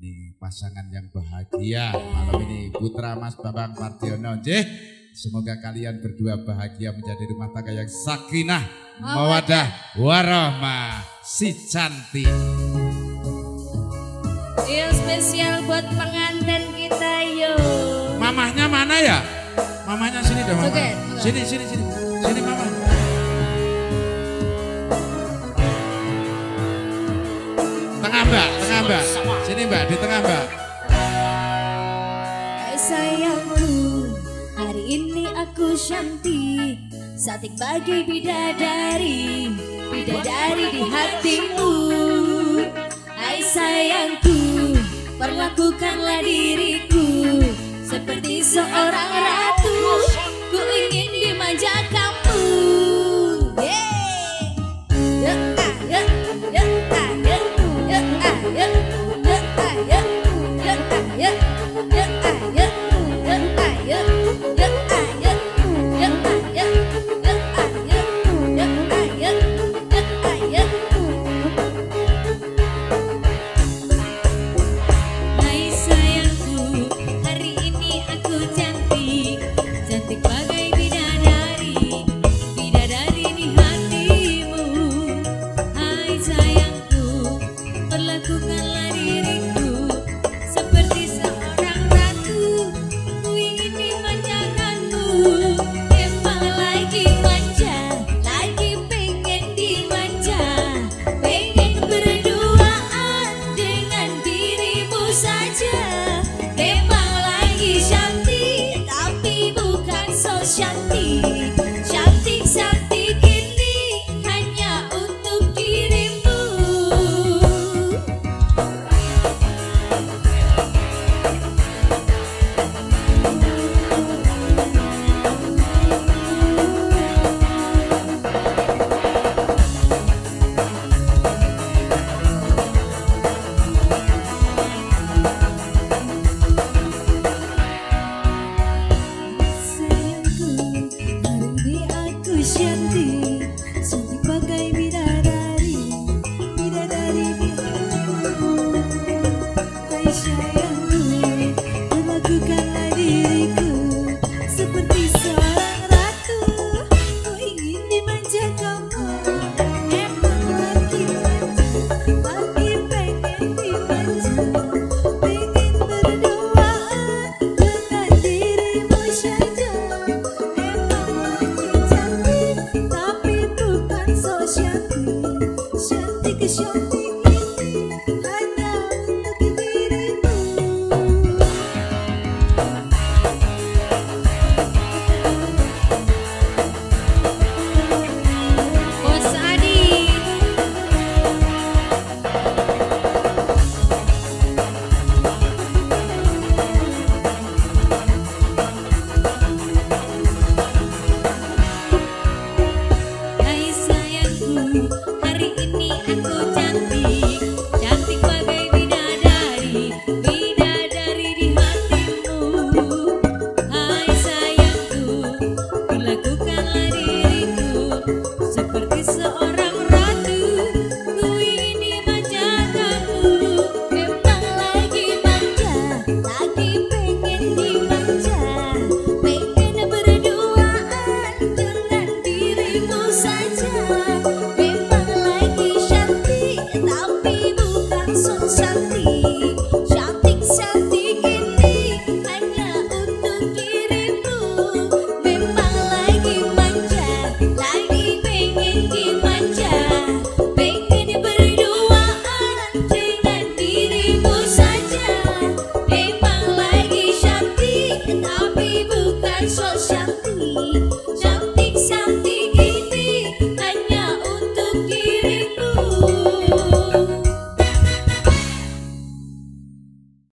Ini pasangan yang bahagia malam ini, Putra Mas Bambang Pardiono. Semoga kalian berdua bahagia menjadi rumah tangga yang sakinah, mawadah, warahmah, si cantik. Yo spesial buat pengantin kita yo. Mamahnya mana ya? Mamahnya sini dong, mama. Sini. Sini mama. Tengah mbak. Sini mbak, di tengah mbak. Sayangku, hari ini aku cantik, cantik bagai bidadari, bidadari di hatimu. Hai sayangku, perlakukanlah diriku seperti seorang ratu, ku ingin dimanja kamu. Memang lagi cantik tapi bukan so cantik.